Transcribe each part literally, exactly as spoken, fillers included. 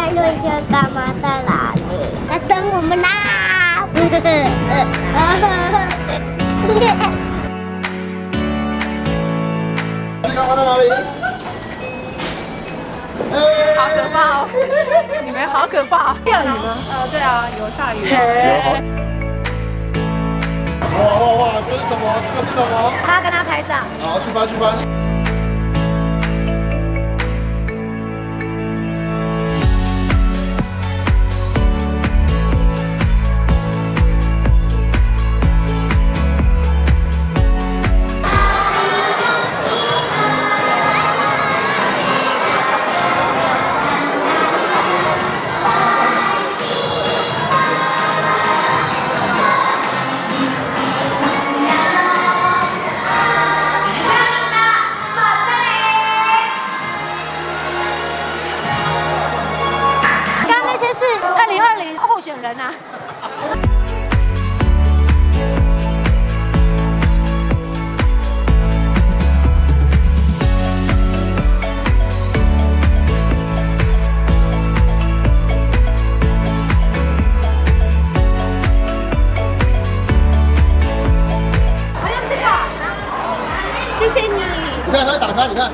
艾瑞轩干妈在哪里？在等我们啦！ 干妈在哪里？ 好可怕哦！你们好可怕！下雨吗？呃，对啊，有下雨。有好。 哇哇哇！这是什么？这个是什么？ 他跟他拍照。 好，去翻去翻。 选人啊！我要这个，谢谢你。 你看，它会打开，你看。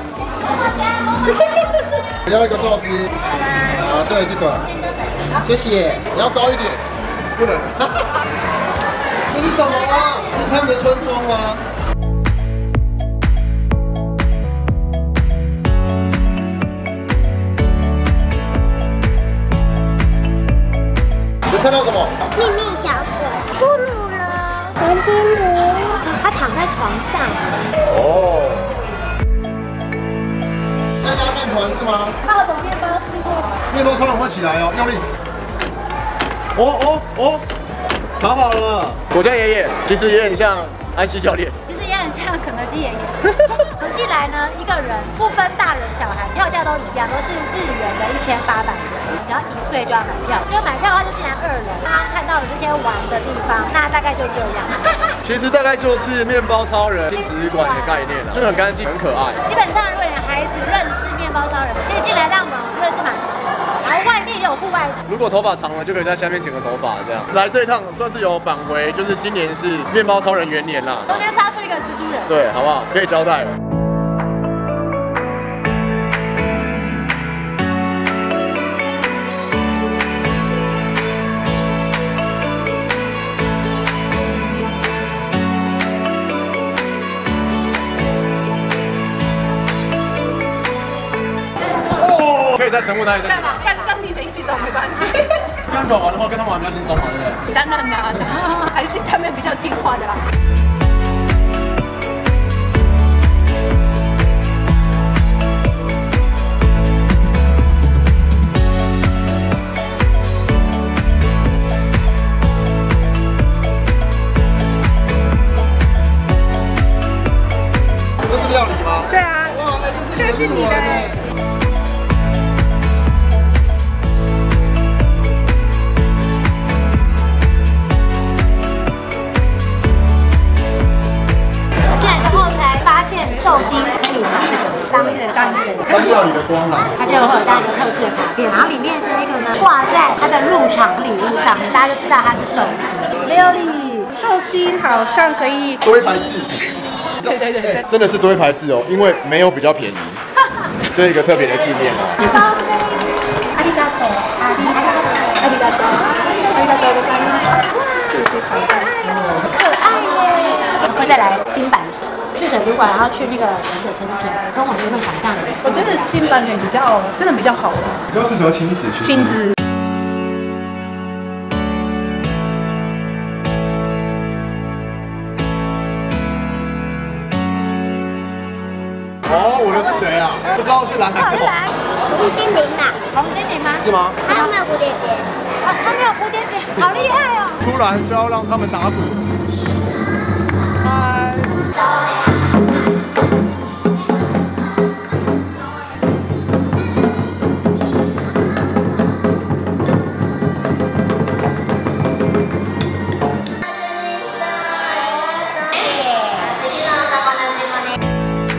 我要一个寿司。啊，对，这个。 谢谢，你要高一点，不能。这是什么啊？这是他们的村庄吗？你看到什么？ 秘密小鬼，咕噜了，蓝天鹅， 他躺在床上。 哦。在压面团是吗？ 那种面包师傅。 面包超人会起来哦，用力。 哦哦哦，烤好了。我家爷爷其实也很像安西教练， 其实也很像肯德基爷爷。我进来呢，一个人不分大人小孩，票价都一样，都是日元的一千八百元。只要一岁就要买票，就买票的话就进来二楼。刚刚看到的这些玩的地方，那大概就这样。 其实大概就是面包超人亲子馆的概念了，就很干净、很可爱。 基本上，如果你孩子认识面包超人，其实进来让我们认识蛮多。 然后外面也有户外， 如果头发长了，就可以在下面剪个头发，这样。来这一趟算是有返回，就是今年是面包超人元年啦。 中间杀出一个蜘蛛人， 对，好不好？可以交代了。哦，可以再整我哪里？ 干嘛？干跟你们一起走没关系。 跟狗玩的话，跟他们玩比较轻松嘛，对不对？ 当然啦，还是他们比较听话的啦。 这是料理吗？ 对啊。 哇，那这是这是你的。 寿星可以拿这个当一个象征， 三料理的光芒， 它就会有带一个特制的卡片，然后里面这一个呢挂在它的入场礼物上面，大家就知道它是寿星。料理寿星好像可以多一排字， 对对对对， 真的是多一排字哦，因为没有比较便宜，这一个特别的纪念哦。 ありがとう，ありがとう，ありがとう，ありがとうございます。哇，这些小可爱，很可爱耶！会再来金板神。 去水族馆，然后去那个潜水潜水艇，跟我原本想象的，我觉得金板点比较真的比较好玩， 比较适合亲子去。 亲子。 哦，我的是谁啊？不知道是蓝还是红。 红精灵啊， 红精灵吗？ 是吗？ 还有没有蝴蝶结？ 啊，他没有蝴蝶结，好厉害哦！ 突然就要让他们打鼓。嗨。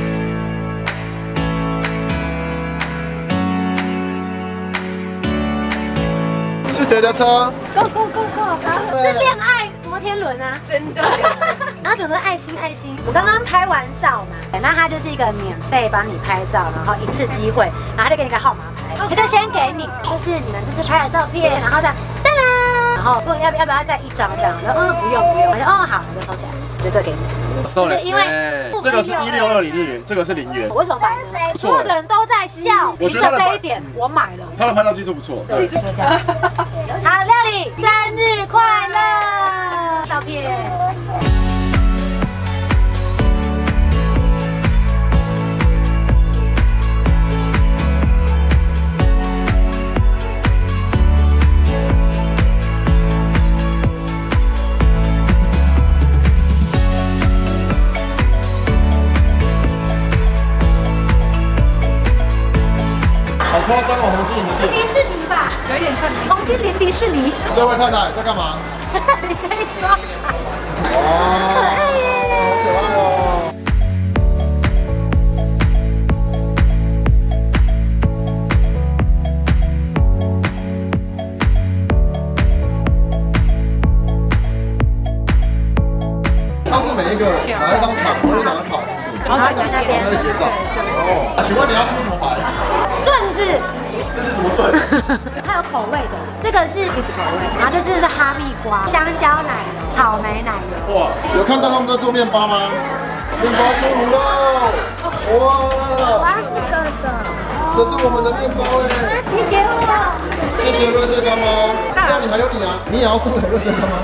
红是谁的车 ？Go go go go！ 是恋爱摩天轮啊，真的。然后整个爱心爱心，我刚刚拍完照嘛，那它就是一个免费帮你拍照，然后一次机会，然后就给你个号码牌，他就先给你，就是你们这次拍的照片，然后再哒啦，然后问要不要不要再一张这样，然后嗯不用不用，我就哦好，我就收起来，就这给你。就是因为这个是一六二零日元，这个是零元。 为什么买呢？所有的人都在笑，凭着这一点，我买了。 他的拍照技术不错， 对，就这样。好，料理，生日快乐！照片。 好夸张哦，红精灵的店。 迪士尼吧，有一点像红精灵迪士尼。 这位太太在干嘛？ 你可以刷卡。 哇， 可爱耶！ 好可爱哦。它是每一个拿一张卡，或者拿卡， 然后去那边然后结账。哦，请问你要出什么牌？ 顺子。 这是什么顺？ 它有口味的，这个是起司口味，然后这是哈密瓜、香蕉奶油、草莓奶油。 哇，有看到他们在做面包吗？面包出炉喽！哇， 我要是哥哥。 这是我们的面包哎。 你给我。 谢谢瑞穗干妈。那你还有你啊？你也要送给瑞穗干妈？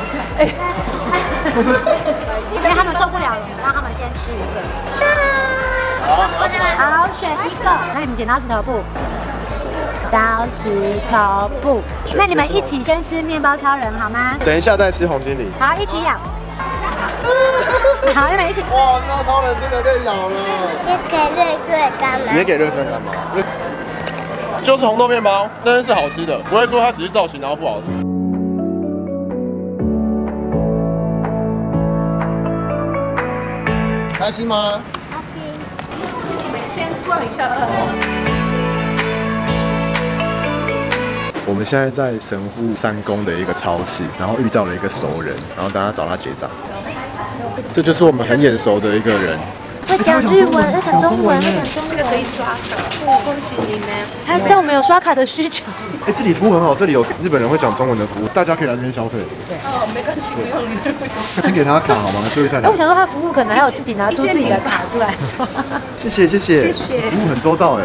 因为他们受不了了，让他们先吃一个。 好，你要什么？ 好，选一个。那你们剪刀石头布。刀石头布，那你们一起先吃面包超人好吗？ 等一下再吃红精灵。 好，一起咬。好，你们一起。 哇，面包超人真的被咬了。 也给瑞瑞干嘛？ 也给瑞穗干妈。就是红豆面包，但是是好吃的，不会说它只是造型然后不好吃。开心吗？ 开心。 你们先坐一下。 我们现在在神户三宫的一个超市，然后遇到了一个熟人，然后大家找他结账。这就是我们很眼熟的一个人。 会讲日文，会讲中文，会讲中文。这个可以刷卡，恭喜你们！他知道我们有刷卡的需求。 哎，这里服务很好，这里有日本人会讲中文的服务，大家可以来这边消费。 对。哦，没关系，不用。 先给他卡好吗？休息太哎，我想说他服务可能还有自己拿出自己的卡出来刷。 谢谢谢谢，服务很周到哎。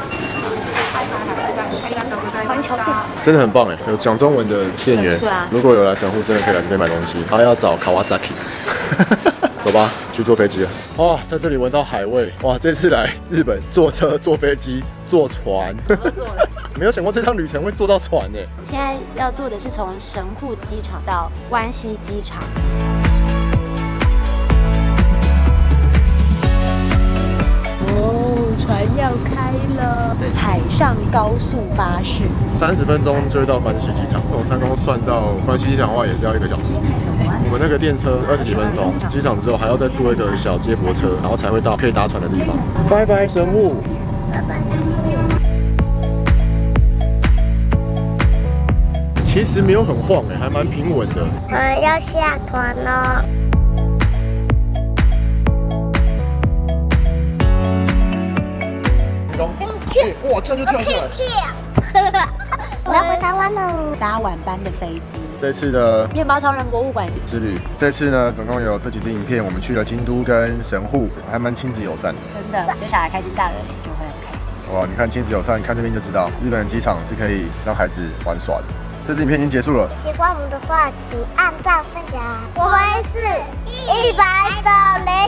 真的很棒哎，有讲中文的店员。对啊，如果有来神户，真的可以来这边买东西。他要找 Kawasaki。走吧，去坐飞机了。哇，在这里闻到海味。哇，这次来日本，坐车、坐飞机、坐船，没有想过这趟旅程会坐到船哎。 现在要坐的是从神户机场到关西机场。哦，船要开了，海上高速巴士， 三十分钟就会到关西机场。从三宫算到关西机场的话，也是要一个小时。我们那个电车二十几分钟，机场之后还要再坐一个小接驳车，然后才会到可以搭船的地方。拜拜神户。 拜拜。 其实没有很晃哎，还蛮平稳的。 我们要下团了。 哇，这样就跳下来！ 跳！我要回台湾喽。 搭晚班的飞机。 这次的面包超人博物馆之旅，这次呢总共有这几支影片，我们去了京都跟神户，还蛮亲子友善的。 真的，就小孩开心，大人就会很开心。 哇，你看亲子友善，看这边就知道，日本机场是可以让孩子玩耍的。这支影片已经结束了， 喜欢我们的话，请按赞分享。我会是一百种零。